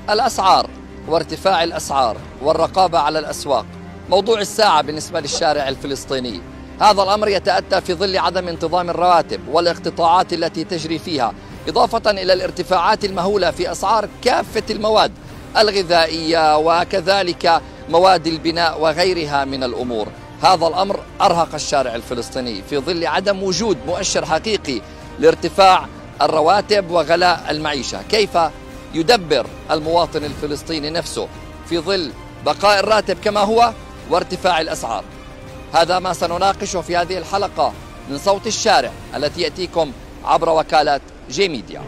الأسعار وارتفاع الأسعار والرقابة على الأسواق موضوع الساعة بالنسبة للشارع الفلسطيني. هذا الأمر يتأتى في ظل عدم انتظام الرواتب والاقتطاعات التي تجري فيها، إضافة إلى الارتفاعات المهولة في أسعار كافة المواد الغذائية وكذلك مواد البناء وغيرها من الأمور. هذا الأمر أرهق الشارع الفلسطيني في ظل عدم وجود مؤشر حقيقي لارتفاع الرواتب وغلاء المعيشة. كيف يدبر المواطن الفلسطيني نفسه في ظل بقاء الراتب كما هو وارتفاع الأسعار؟ هذا ما سنناقشه في هذه الحلقة من صوت الشارع التي يأتيكم عبر وكالة جي ميديا.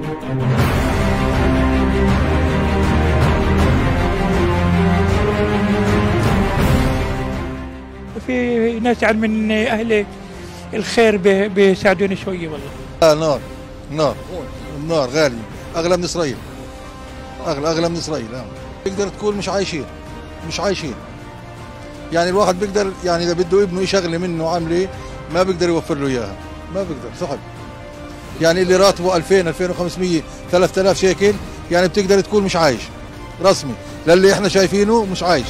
في ناس يعني من أهل الخير بيساعدوني شوية والله. النار غالية، أغلى من إسرائيل، أغلى من إسرائيل. بيقدر تكون مش عايشين. يعني الواحد بيقدر، يعني إذا بده ابنه يشغله منه عامله ما بيقدر يوفر له إياها، ما بيقدر صعب. يعني اللي راتبه 2000 2500 3000 شيكل يعني بتقدر تكون مش عايش رسمي، للي احنا شايفينه مش عايش.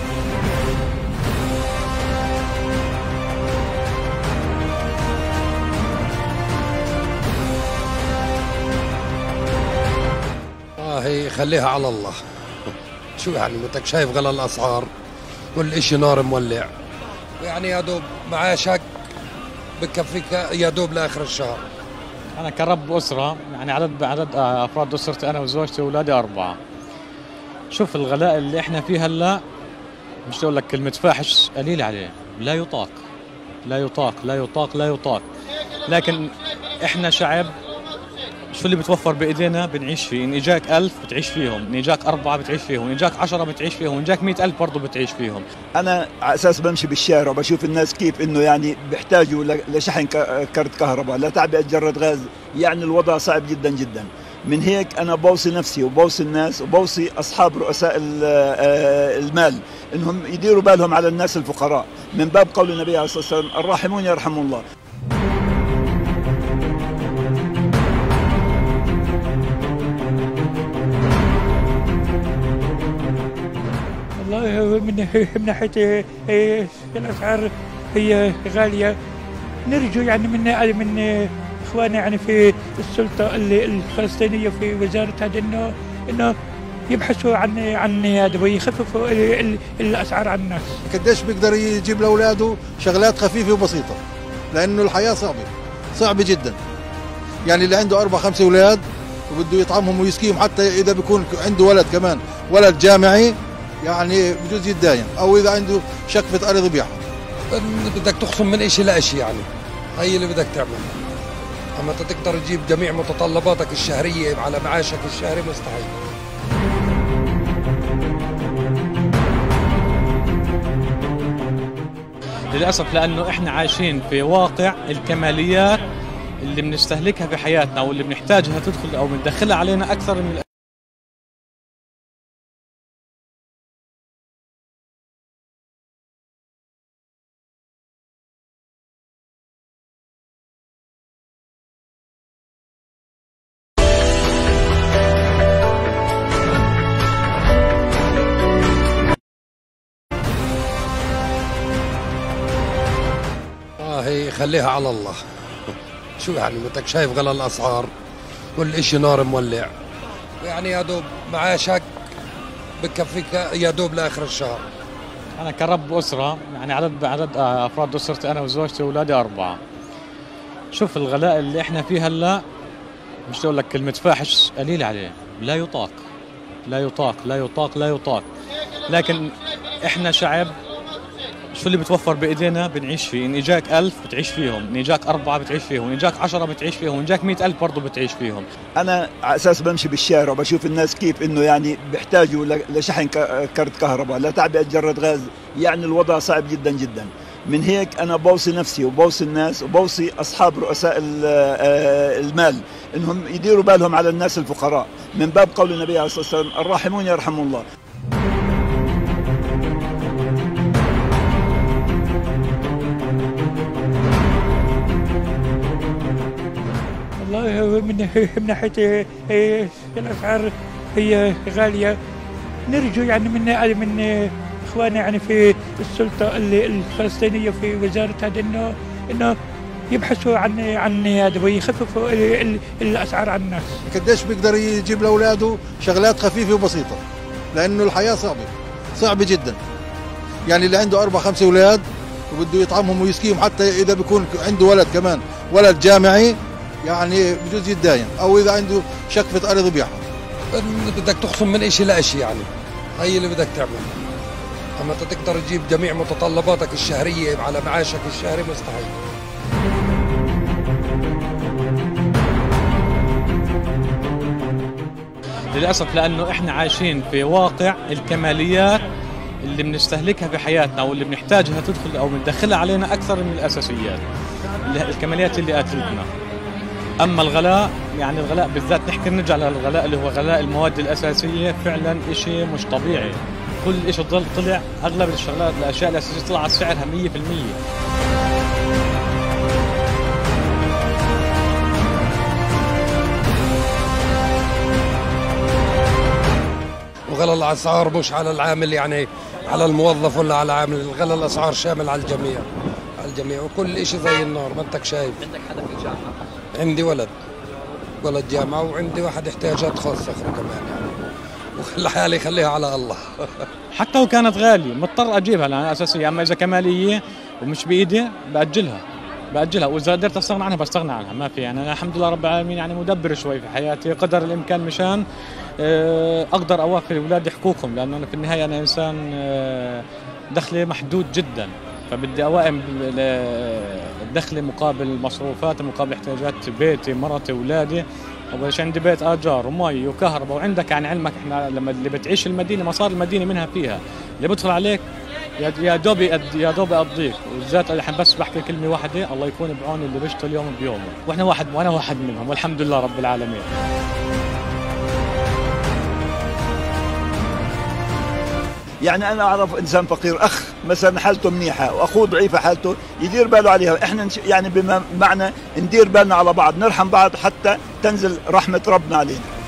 هي خليها على الله. شو يعني بدك شايف غلا الاسعار والاشي نار مولع، يعني يا دوب معاشك بكفيك يا دوب لاخر الشهر. انا كرب اسره، يعني عدد افراد اسرتي انا وزوجتي واولادي 4. شوف الغلاء اللي احنا فيه هلا، مش اقول لك كلمه فاحش قليل عليه، لا يطاق لا يطاق لا يطاق لا يطاق. لكن احنا شعب شو اللي بتوفر بايدينا بنعيش فيه. ان اجاك 1000 بتعيش فيهم، ان اجاك 4 بتعيش فيهم، ان اجاك 10 بتعيش فيهم، ان اجاك 100,000 برضه بتعيش فيهم. انا على اساس بمشي بالشارع وبشوف الناس كيف انه يعني بيحتاجوا لشحن كرت كهرباء، لتعبئه جره غاز، يعني الوضع صعب جدا جدا. من هيك انا بوصي نفسي وبوصي الناس وبوصي اصحاب رؤساء المال انهم يديروا بالهم على الناس الفقراء، من باب قول النبي عليه الصلاه والسلام: الراحمون يرحمهم الله. والله من ناحية الأسعار هي غالية، نرجو يعني من إخواننا يعني في السلطة الفلسطينية في وزارة هذا إنه يبحثوا عن هذا ويخففوا الأسعار عن الناس. قديش بيقدر يجيب لأولاده شغلات خفيفة وبسيطة، لأنه الحياة صعبة جدا. يعني اللي عنده 4 5 أولاد وبده يطعمهم ويسقيهم، حتى إذا بيكون عنده ولد كمان ولد جامعي يعني بجوز يتداين، او اذا عنده شقفة ارض يبيعها. بدك تخصم من اشي لاشي، يعني هي اللي بدك تعملها. اما انت تقدر تجيب جميع متطلباتك الشهرية على معاشك الشهري مستحيل. للاسف لانه احنا عايشين في واقع الكماليات اللي بنستهلكها في حياتنا واللي بنحتاجها تدخل او بندخلها علينا اكثر من هي خليها على الله. شو يعني بدك شايف غلا الاسعار والاشي نار مولع، يعني يا دوب معاشك بكفيك يا دوب لاخر الشهر. انا كرب اسره، يعني عدد افراد اسرتي انا وزوجتي واولادي 4. شوف الغلاء اللي احنا فيه هلا، مش اقول لك كلمه فاحش قليل عليه، لا يطاق لا يطاق لا يطاق لا يطاق. لكن احنا شعب شو اللي بتوفر بايدينا بنعيش فيه. ان اجاك 1000 بتعيش فيهم، ان اجاك 4 بتعيش فيهم، ان اجاك 10 بتعيش فيهم، ان اجاك 100,000 برضه بتعيش فيهم. انا على اساس بمشي بالشارع وبشوف الناس كيف انه يعني بيحتاجوا لشحن كرت كهرباء، لتعبئه جره غاز، يعني الوضع صعب جدا جدا. من هيك انا بوصي نفسي وبوصي الناس وبوصي اصحاب رؤساء المال انهم يديروا بالهم على الناس الفقراء، من باب قول النبي عليه الصلاه والسلام: الراحمون يرحمهم الله. والله من ناحية الأسعار هي غالية. نرجو يعني من إخواننا يعني في السلطة الفلسطينية في وزارة هذا إنه يبحثوا عن هذا ويخففوا الأسعار عن الناس. قديش بيقدر يجيب لأولاده شغلات خفيفة وبسيطة، لأنه الحياة صعبة جدا. يعني اللي عنده 4 5 أولاد وبده يطعمهم ويسقيهم، حتى إذا بيكون عنده ولد كمان ولد جامعي يعني بجوز يتداين، أو إذا عنده شقفة أرض بيعها. بدك تخصم من إشي لإشي، يعني هي اللي بدك تعمل. أما تقدر تجيب جميع متطلباتك الشهرية على معاشك الشهري مستحيل. للأسف، لأنه إحنا عايشين في واقع الكماليات اللي بنستهلكها في حياتنا واللي بنحتاجها تدخل أو بندخلها علينا أكثر من الأساسيات، الكماليات اللي قاتلتنا. أما الغلاء، يعني الغلاء بالذات نحكي نرجع للغلاء اللي هو غلاء المواد الأساسية، فعلا إشي مش طبيعي. كل إشي طلع، أغلب الشغلات الأشياء الأساسية طلع سعرها 100%. وغلا الأسعار مش على العامل، يعني على الموظف ولا على العامل، غلا الأسعار شامل على الجميع وكل إشي زي النار. ما أنتك شايف. عندك حدا في الجامعة؟ عندي ولد جامعة، وعندي واحد احتياجات خاصة أخرى كمان، يعني وخلي حالي خليها على الله. حتى لو كانت غالية مضطر أجيبها لأنها أساسية. أما إذا كمالية ومش بإيدي بأجلها، وإذا قدرت أستغنى عنها بستغنى عنها. ما في، يعني أنا الحمد لله رب العالمين يعني مدبر شوي في حياتي قدر الإمكان مشان أقدر أوفر لأولادي حقوقهم، لأنه أنا في النهاية أنا إنسان دخلي محدود جدا، فبدي أوائم دخلي مقابل المصروفات، مقابل احتياجات بيتي، مرتي، أولادي. أول عندي بيت آجار ومي وكهرباء، وعندك يعني علمك إحنا لما اللي بتعيش المدينة مصاري المدينة منها فيها، اللي بدخل عليك يا دوب يقضيك. وبالذات الحين بس بحكي كلمة واحدة، الله يكون بعون اللي بيشتغل يوم بيومه، وأنا واحد منهم والحمد لله رب العالمين. يعني انا اعرف انسان فقير، اخ مثلا حالته منيحه واخوه ضعيفه حالته، يدير باله عليها. احنا يعني بمعنى ندير بالنا على بعض، نرحم بعض حتى تنزل رحمه ربنا علينا.